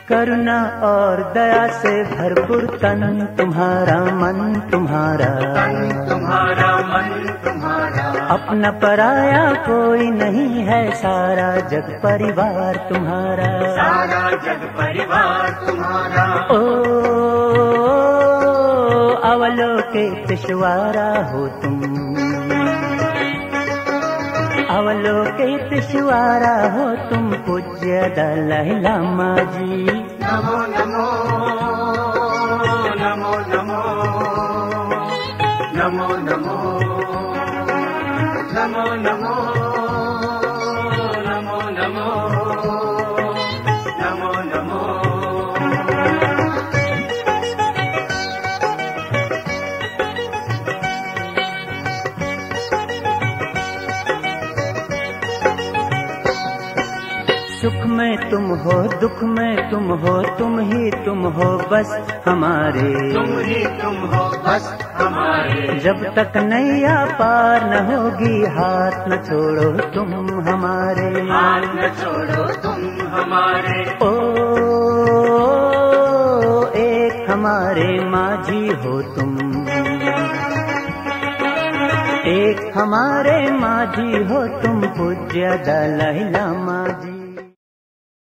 करुणा और दया से भरपूर तन तुम्हारा मन तुम्हारा, मन तुम्हारा। अपना पराया कोई नहीं है, सारा जग परिवार तुम्हारा, सारा जग परिवार तुम्हारा। ओ अवलोकितेश्वरा हो तुम, अवलोकितेश्वरा हो तुम, पूज्य दलाई लामा जी। नमो नमो नमो नमो नमो नमो नमो नमो नमो नमो नमो नमो। सुख में तुम हो, दुख में तुम हो, तुम ही तुम हो बस हमारे, तुम ही तुम हो बस हमारे। जब तक नैया पार न होगी, हाथ न छोड़ो तुम हमारे, हाथ न छोड़ो तुम हमारे। ओ एक हमारे माझी हो तुम, एक हमारे माझी हो तुम, पूज्य दलाई लामा जी।